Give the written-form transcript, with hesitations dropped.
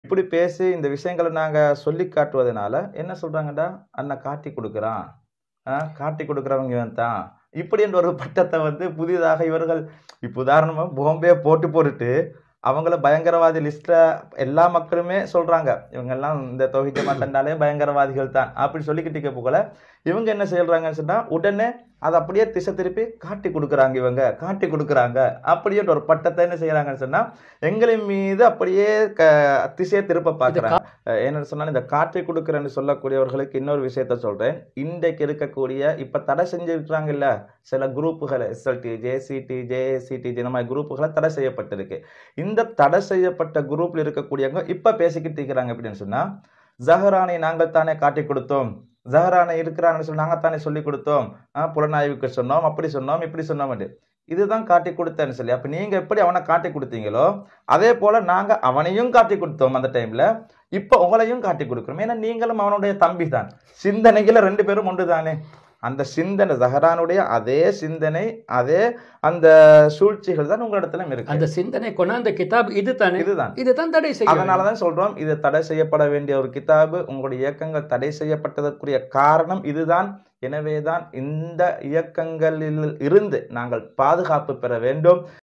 இப்படி பேசி இந்த விஷயங்கள நாங்க சொல்லி காட்டுவதனால, என்ன சொல்றாங்கடா, அண்ணன் காட்டிக் குடுக்குறான். காட்டிக் குடுக்குறவங்க இவன் தான். இப்படி என்ற ஒரு பட்டத்த வந்து புதிதாக இவர்கள் இப்ப உதாரணமா பாம்பே போட்டு போட்டுட்டு, அவங்கள பயங்கரவாதி லிஸ்ட்ல எல்லா மக்களுமே சொல்றாங்க. இவங்கெல்லாம் இந்த தௌஹீத் ஜமாத் என்றாலே பயங்கரவாதிகள் தான். அப்படி சொல்லிக்கிட்டு இருக்க போகல, இவங்க என்ன செய்றாங்கன்னு சொன்னா, உடனே அத அப்படியே திசை திருப்பி காட்டிக் குடுக்குறாங்க இவங்க. காட்டிக் குடுக்குறாங்க. அப்படின்ற ஒரு பட்டத்த என்ன செய்றாங்கன்னு சொன்னா, எங்களின் மீது அப்படியே திசைய திருப்ப இது பார்க்குறாங்க. என்னன்னு சொன்னா, இந்த காட்டிக் குடுக்குறேன்னு சொல்லக்கூடியவர்களுக்கு இன்னொரு விஷயத்த சொல்றேன். இன்றைக்கு இருக்கக்கூடிய இப்ப தடை செஞ்சிருக்கிறாங்கல்ல, சில குரூப்புகள SLTJ, CTJ, CTJ இந்த மாரி குரூப்புகள தடை செய்யப்பட்டிருக்கு. இந்த தடை செய்யப்பட்ட குரூப்ல இருக்கக்கூடியவங்க இப்ப பேசிக்கிட்டு இருக்கிறாங்க எப்படின்னு சொன்னா, ஜஹரானை நாங்கள் தானே காட்டிக் கொடுத்தோம். ஜஹரானை இருக்கிறாங்கன்னு சொல்லி நாங்க தானே சொல்லிக் கொடுத்தோம். புலனாய்வுக்கு சொன்னோம், அப்படி சொன்னோம், இப்படி சொன்னோம்ன்ட்டு. இதுதான் காட்டிக் குடுத்தேன்னு சொல்லி. அப்ப நீங்க எப்படி அவன காட்டிக் குடுத்தீங்களோ, அதே போல நாங்க அவனையும் காட்டிக் குடுத்தோம் அந்த டைம்ல. இப்ப உங்களையும் காட்டிக் குடுக்கிறோம். ஏன்னா நீங்களும் அவனுடைய தம்பி தான். சிந்தனையில 2 பேரும் ஒன்று தானே. அந்த சிந்தனை ஜஹரானுடைய அதே சிந்தனை, அதே அந்த சூழ்ச்சிகள் தான் உங்களிடத்திலும் இருக்கு. அந்த சிந்தனை கொண்டாந்த கிதாப் இதுதானே. இதுதான். இதுதான் தடை செய்ய அதனால தான் சொல்றோம், இது தடை செய்யப்பட வேண்டிய ஒரு கிதாபு. உங்களுடைய இயக்கங்கள் தடை செய்யப்பட்டதற்குரிய காரணம் இதுதான். எனவேதான் இந்த இயக்கங்களில் இருந்து நாங்கள் பாதுகாப்பு பெற வேண்டும்.